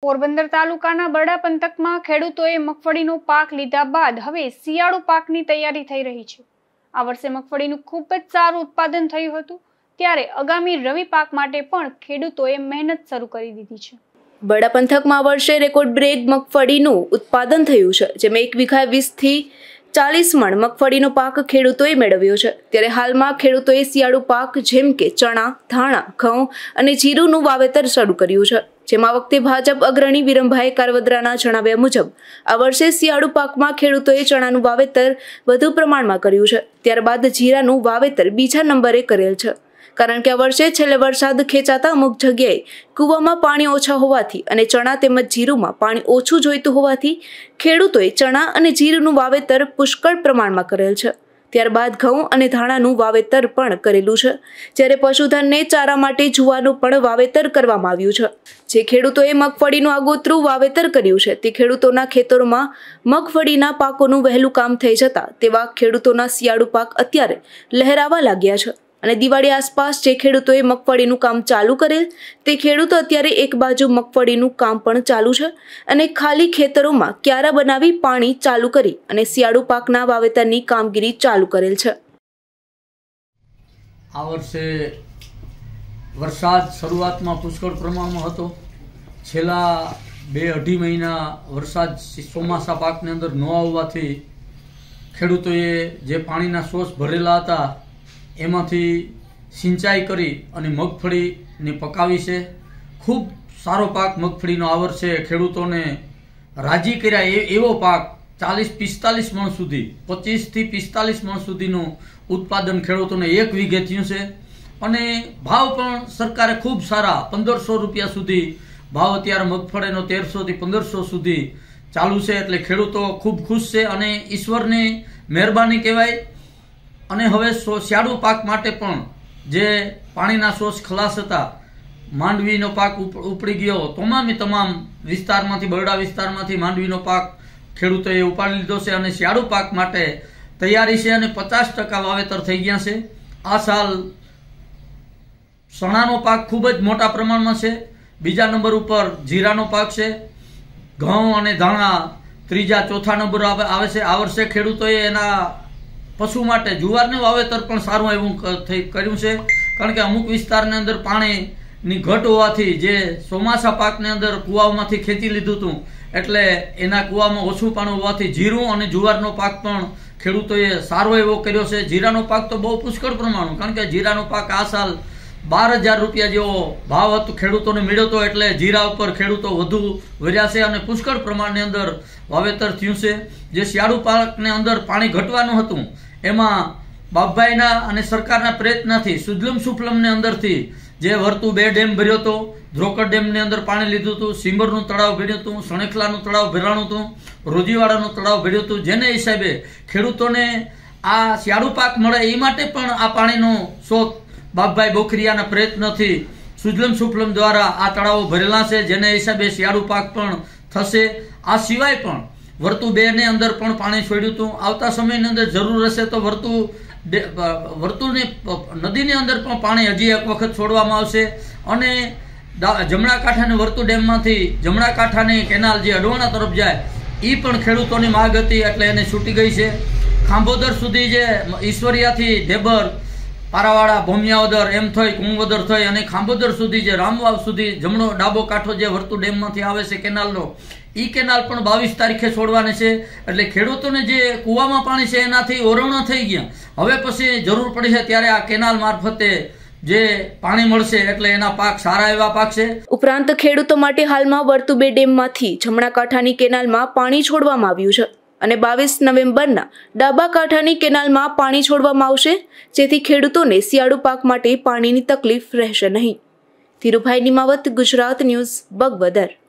પોરબંદર તાલુકાના બરડા પંથકમાં ખેડૂતોએ મગફળીનો પાક લીધા બાદ હવે શિયાળુ પાકની તૈયારી થઈ રહી છે। આ વર્ષે મગફળીનું ખૂબ જ સારું ઉત્પાદન થયું હતું, ત્યારે આગામી રવિ પાક માટે પણ ખેડૂતોએ મહેનત શરૂ કરી દીધી છે। બરડા પંથકમાં આ વર્ષે રેકોર્ડ બ્રેક મગફળીનું ઉત્પાદન થયું છે, જેમાં 1 વીઘા 20 થી 40 મણ મગફળીનો પાક ખેડૂતોએ મેળવ્યો છે। ત્યારે હાલમાં ખેડૂતોએ શિયાળુ પાક જેમ કે ચણા, ધાણા, ઘઉં અને જીરુંનું વાવેતર શરૂ કર્યું છે, જેમાં વખતે ભાજપ અગ્રણી વિરમભાઈ કારવદરાના જણાવ્યા મુજબ આ વર્ષે શિયાળુ પાકમાં ખેડૂતોએ ચણાનું વાવેતર વધુ પ્રમાણમાં કર્યું છે। ત્યારબાદ જીરાનું વાવેતર બીજા નંબરે કરેલ છે, કારણ કે આ વર્ષે છેલ્લે વરસાદ ખેંચાતા અમુક જગ્યાએ કૂવામાં પાણી ઓછા હોવાથી અને ચણા તેમજ જીરુંમાં પાણી ઓછું જોઈતું હોવાથી ખેડૂતોએ ચણા અને જીરુંનું વાવેતર પુષ્કળ પ્રમાણમાં કરેલ છે। ત્યારબાદ ઘઉં અને ધાણાનું વાવેતર પણ કરેલું છે, જ્યારે પશુધનને ચારા માટે જુવારનું પણ વાવેતર કરવામાં આવ્યું છે। જે ખેડૂતોએ મગફળીનું આગોતરું વાવેતર કર્યું છે તે ખેડૂતોના ખેતરોમાં મગફળીના પાકોનું વહેલું કામ થઈ જતા તેવા ખેડૂતોના શિયાળુ પાક અત્યારે લહેરાવા લાગ્યા છે અને દિવાળી આસપાસ જે ખેડૂતોએ મગફળીનું કામ ચાલુ કરેલ તે ખેડૂતો અત્યારે એક બાજુ મગફળીનું કામ પણ ચાલુ છે અને ખાલી ખેતરોમાં ક્યારા બનાવી પાણી ચાલુ કરી અને શિયાળુ પાકના વાવેતરની કામગીરી ચાલુ કરેલ છે। આ વર્ષે વરસાદ શરૂઆતમાં પુષ્કળ પ્રમાણમાં હતો। છેલ્લા 2-2.5 મહિના વરસાદ ચોમાસા પાકની અંદર ન આવવાથી ખેડૂતોએ જે પાણીના સોર્સ ભરેલા હતા એમાંથી સિંચાઈ કરી અને મગફળીને પકાવી છે। ખૂબ સારો પાક મગફળીનો આ વર્ષે ખેડૂતોને રાજી કર્યા એવો પાક 40-45 મણ સુધી 25 થી 45 મણ સુધીનું ઉત્પાદન ખેડૂતોને 1 વીઘે થયું છે અને ભાવ પણ સરકારે ખૂબ સારા 1500 રૂપિયા સુધી ભાવ અત્યારે મગફળીનો 1300 થી 1500 સુધી ચાલુ છે, એટલે ખેડૂતો ખૂબ ખુશ છે અને ઈશ્વરની મહેરબાની કહેવાય। અને હવે શિયાળુ પાક માટે પણ જે પાણીના સોર્સ ખલાસ હતા, માંડવીનો પાક ઉપડી ગયો, તમામ વિસ્તારમાંથી બરડા વિસ્તારમાંથી માંડવીનો પાક ખેડૂતોએ ઉપાડી લીધો છે અને શિયાળુ પાક માટે તૈયારી છે અને 50% વાવેતર થઈ ગયા છે। આ સાલ ચણાનો પાક ખૂબ જ મોટા પ્રમાણમાં છે, બીજા નંબર ઉપર જીરાનો પાક છે, ઘઉં અને ધાણા ત્રીજા ચોથા નંબર આવે છે। આ વર્ષે ખેડૂતોએ એના પશુ માટે જુવારનું વાવેતર પણ સારું એવું કર્યું છે, કારણ કે અમુક વિસ્તારની અંદર પાણીની ઘટ હોવાથી જે ચોમાસા પાકની અંદર કુવાઓમાંથી ખેંચી લીધું હતું, એટલે એના કુવામાં ઓછું પાણી હોવાથી જીરું અને જુવારનો પાક પણ ખેડૂતોએ સારો એવો કર્યો છે। જીરાનો પાક તો બહુ પુષ્કળ પ્રમાણમાં, કારણ કે જીરાનો પાક આ સાલ 12,000 રૂપિયા જેવો ભાવ હતો ખેડૂતોને મળ્યો હતો, એટલે જીરા ઉપર ખેડૂતો વધુ વર્યા છે અને પુષ્કળ પ્રમાણની અંદર વાવેતર થયું છે। જે શિયાળુ પાકની અંદર પાણી ઘટવાનું હતું એમાં બાપભાઈના અને સરકારના પ્રયત્નથી સુજલમ સુફલમની અંદરથી જે વર્તુ 2 ડેમ ભર્યો હતો, ધ્રોકડ ડેમની અંદર પાણી લીધું હતું, સિંબરનું તળાવ ભર્યું હતું, સણેખલાનું તળાવ ભરાણું હતું, રોજીવાડાનું તળાવ ભર્યું હતું, જેને હિસાબે ખેડૂતોને આ શિયાળુ પાક મળે એ માટે પણ આ પાણીનો સ્ત્રોત બાપભાઈ બોખરિયાના પ્રયત્નથી સુજલમ સુફલમ દ્વારા આ તળાવો ભરેલા છે, જેને હિસાબે શિયાળુ પાક પણ થશે। આ સિવાય પણ વર્તુ 2 ની અંદર પણ પાણી છોડ્યું હતું। આવતા સમયની અંદર જરૂર હશે તો વર્તુની નદીની અંદર પણ પાણી હજી એક વખત છોડવામાં આવશે અને જમણા કાંઠાની વર્તુ ડેમમાંથી જમણા કાંઠાની કેનાલ જે અડવાણા તરફ જાય એ પણ ખેડૂતોની માગ હતી, એટલે એને છૂટી ગઈ છે। ખાંભોદર સુધી જે ઈશ્વરિયાથી ઢેબર, પારાવાડા, ભોમિયાવદર એમ થઈ કુંવદર થઈ અને ખાંભોદર સુધી જે રામવાવ સુધી જમણો ડાબો કાંઠો જે વર્તુ ડેમમાંથી આવે છે કેનાલનો, એ કેનાલ પણ 22 તારીખે છોડવાની છે, એટલે ખેડૂતોને જે કૂવામાં પાણી છે એનાથી ઓરવણા થઈ ગયા, હવે પછી જરૂર પડી છે ત્યારે આ કેનાલ મારફતે જે પાણી મળશે એટલે એના પાક સારા એવા પાકશે। ઉપરાંત ખેડૂતો માટે હાલમાં વર્તુ 2 ડેમમાંથી જમણા કાંઠાની કેનાલમાં પાણી છોડવામાં આવ્યું છે અને 22 નવેમ્બરના ડાબા કાંઠાની કેનાલમાં પાણી છોડવામાં આવશે, જેથી ખેડૂતોને શિયાળુ પાક માટે પાણીની તકલીફ રહેશે નહીં। ધીરુભાઈ નિમાવત, ગુજરાત ન્યૂઝ, બગવદર।